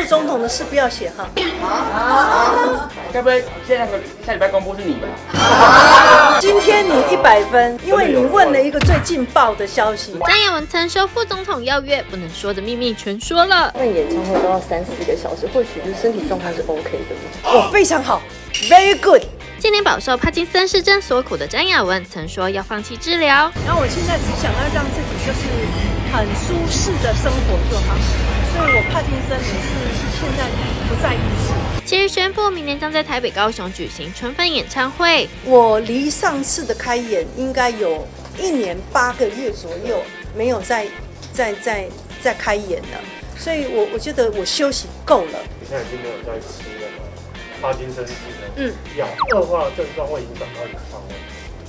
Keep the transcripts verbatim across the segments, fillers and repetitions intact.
副总统的事不要写哈。 啊？该不会现在下礼拜公布是你吧？ 今天你一百分，因为你问了一个最劲爆的消息。 张雅文曾说副总统邀约不能说的秘密全说了。 办演唱会都要三四个小时，或许就是身体状况是 OK 的。 我非常好 ，very good。 今年饱受帕金森氏症所苦的张雅文曾说要放弃治疗， 然后我现在只想要让自己就是很舒适的生活就好，所以我帕金森也是现在不在意识。 七日宣布明年将在台北、高雄举行春分演唱会。 我离上次的开演应该有一年八个月左右没有再再再再开演了，所以我我觉得我休息够了。 你现在已经没有在吃那个帕金森氏的嗯药，恶化的症状会影响到演唱会。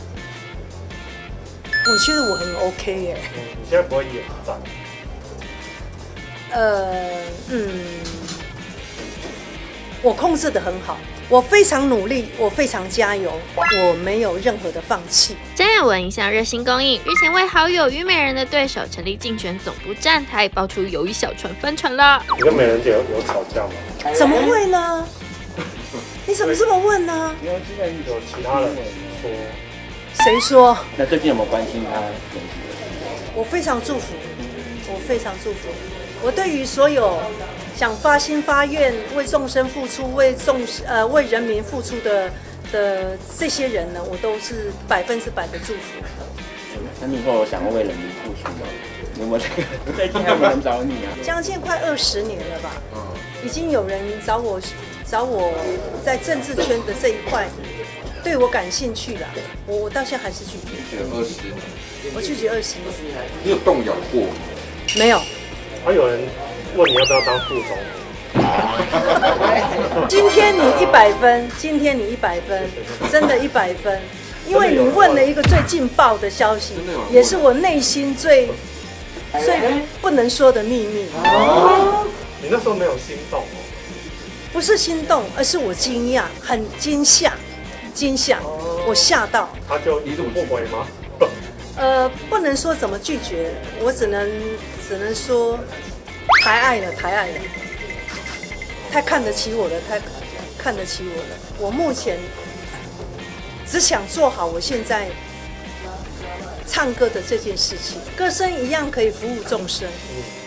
我觉得我很 OK 耶。 嗯，你现在不会演战？ 呃，嗯，我控制得很好，我非常努力，我非常加油，我没有任何的放弃。 张雅文一向热心公益，日前为好友虞美人的对手成立竞选总部站台，爆出友谊小船翻船了。 你跟美人姐有有吵架吗？ 怎么会呢？你怎么这么问呢？ 因为之前有其他人说， 谁说？ 那最近有没有关心他？ 我非常祝福，我非常祝福。我对于所有想发心发愿、为众生付出、为众呃为人民付出的的这些人呢，我都是百分之百的祝福。 那你以后有想过为人民付出吗？有没有这个？最近还有没有人找你啊？ 将近快二十年了吧，已经有人找我找我在政治圈的这一块对我感兴趣了，我我到现在还是拒绝。 拒绝二十年， 我拒绝二十年， 你有动摇过？ 没有。 还有人问你要不要当副总统。 今天你一百分，今天你一百分，真的一百分，因为你问了一个最劲爆的消息，也是我内心最最不能说的秘密。 哦，你那时候没有心动哦？ 不是心动，而是我惊讶，很惊吓，惊吓，我吓到。 他就一路不回吗？ 呃，不能说怎么拒绝，我只能只能说太爱了，太爱了，太看得起我了，太看得起我了。我目前只想做好我现在唱歌的这件事情，歌声一样可以服务众生。